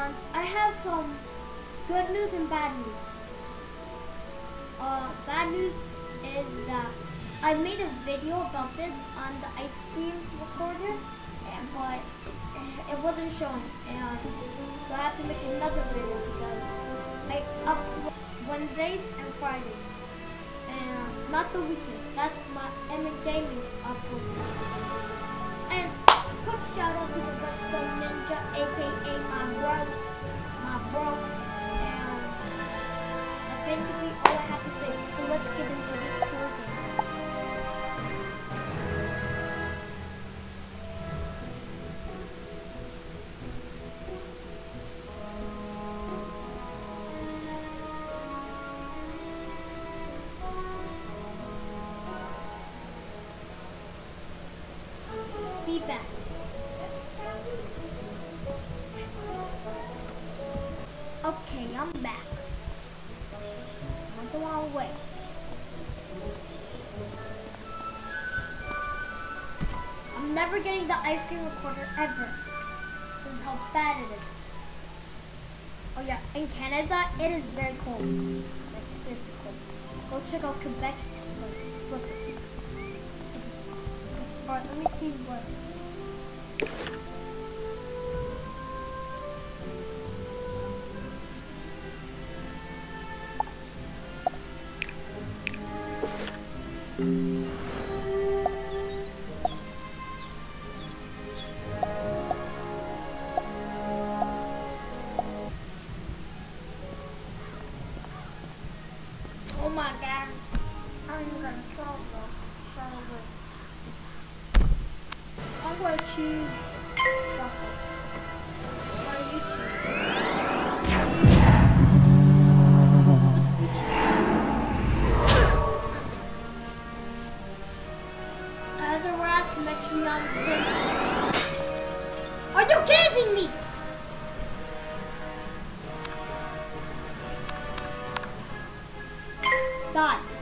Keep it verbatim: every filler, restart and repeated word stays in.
And I have some good news and bad news. Uh, bad news is that I made a video about this on the ice cream recorder, and, but it, it wasn't showing, and so I have to make another video because I upload Wednesdays and Fridays, and not the weekends. That's my M and Gaming upload. And quick shout out to the Redstone Ninja, aka my bro, my bro, and that's basically all I have to say. So let's get into this cool game. Be back. Okay, I'm back. Went the wrong way. I'm never getting the ice cream recorder ever. This is how bad it is. Oh yeah, in Canada it is very cold. Like seriously cold. Go check out Quebec. It's like Brooklyn. Alright, let me see what. Oh my god. I'm gonna throw the I'm gonna choose frosting. What are you choosing? Another rat makes me understand. Are you kidding me? God.